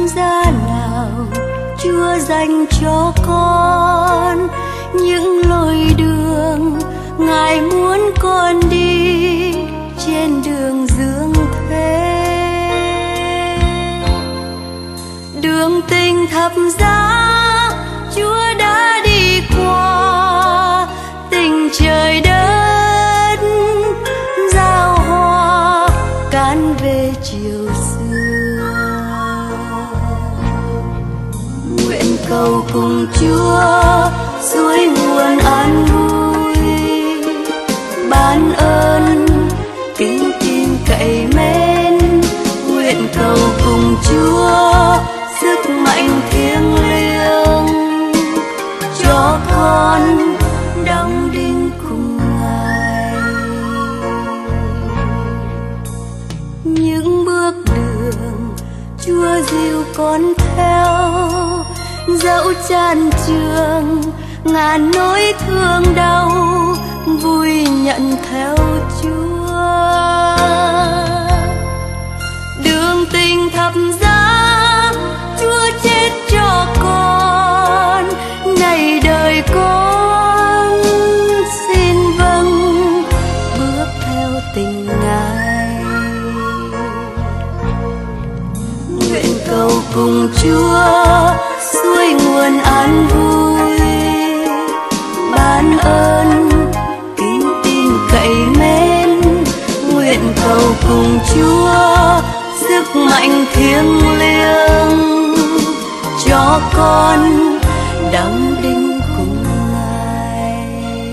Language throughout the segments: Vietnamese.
giá nào Chúa dành cho con, những lối đường Ngài muốn con đi trên đường dương thế. Đường tình thập giá Chúa đã đi qua, tình trời đất giao hoa cán về chiều xưa. Nguyện cầu cùng Chúa suối nguồn an vui, ban ơn kính tin cậy mến. Nguyện cầu cùng Chúa sức mạnh thiêng liêng, cho con đóng đinh cùng Ngài. Những bước đường Chúa dìu con theo, dẫu chan trường ngàn nỗi thương đau, vui nhận theo Chúa. Đường tình thập giá Chúa chết cho con, này đời con xin vâng bước theo tình Ngài. Nguyện cầu cùng Chúa suối nguồn an vui, ban ơn kính tin cậy mến. Nguyện cầu cùng Chúa sức mạnh thiêng liêng, cho con đóng đinh cùng Ngài.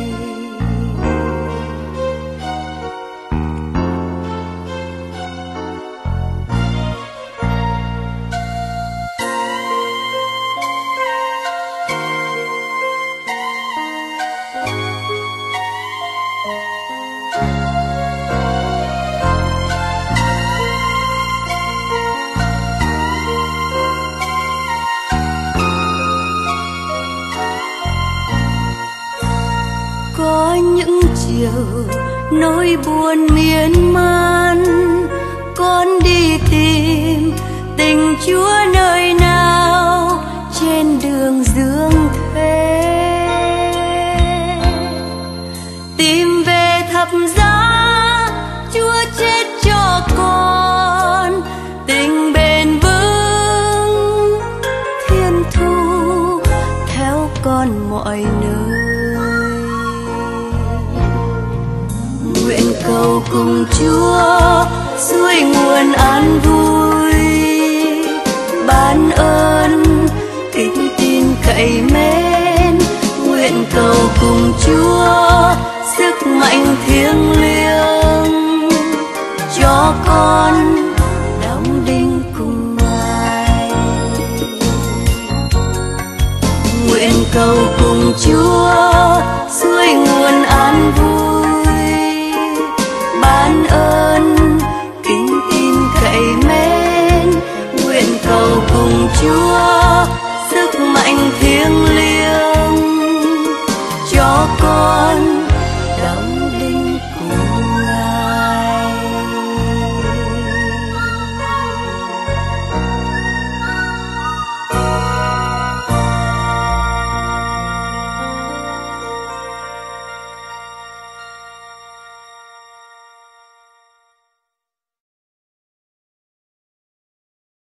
Có những chiều nỗi buồn miên man, con đi tìm tình Chúa nơi nào trên đường dương thế. Tìm về thập giá Chúa chết cho con, tình bền vững thiên thu theo con mọi nơi. Nguyện cầu cùng Chúa suối nguồn an vui, ban ơn kính tin cậy mến. Nguyện cầu cùng Chúa sức mạnh thiêng liêng, cho con đóng đinh cùng Ngài. Nguyện cầu cùng Chúa suối nguồn an vui, ban ơn kính tin cậy mến. Nguyện cầu cùng Chúa